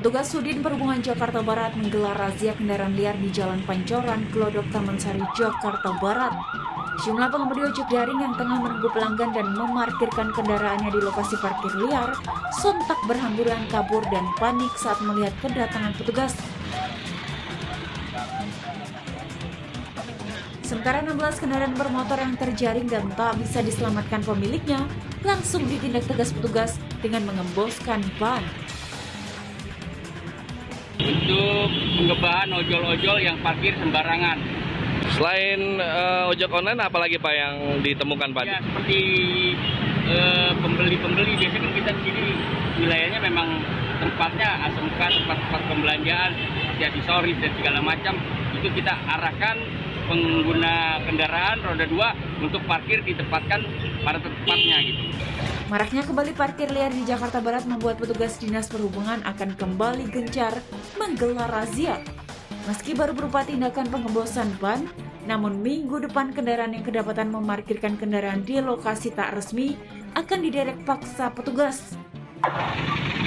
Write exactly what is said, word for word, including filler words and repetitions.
Petugas Sudin Perhubungan Jakarta Barat menggelar razia kendaraan liar di Jalan Pancoran, Glodok, Taman Sari, Jakarta Barat. Sejumlah pengemudi ojek daring yang tengah menunggu pelanggan dan memarkirkan kendaraannya di lokasi parkir liar sontak berhamburan kabur dan panik saat melihat kedatangan petugas. Sementara enam belas kendaraan bermotor yang terjaring dan tak bisa diselamatkan pemiliknya langsung ditindak tegas petugas dengan mengemboskan ban. Untuk pengebahan ojol-ojol yang parkir sembarangan. Selain uh, ojek online, apalagi Pak yang ditemukan Pak? Ya, seperti uh, pembeli-pembeli, biasanya kan kita di sini wilayahnya memang tempatnya A S M K, tempat-tempat pembelanjaan, aksesoris dan segala macam, itu kita arahkan pengguna kendaraan roda dua untuk parkir ditempatkan pada tempatnya gitu. Maraknya kembali parkir liar di Jakarta Barat membuat petugas Dinas Perhubungan akan kembali gencar menggelar razia. Meski baru berupa tindakan pengembosan ban, namun minggu depan kendaraan yang kedapatan memarkirkan kendaraan di lokasi tak resmi akan diderek paksa petugas.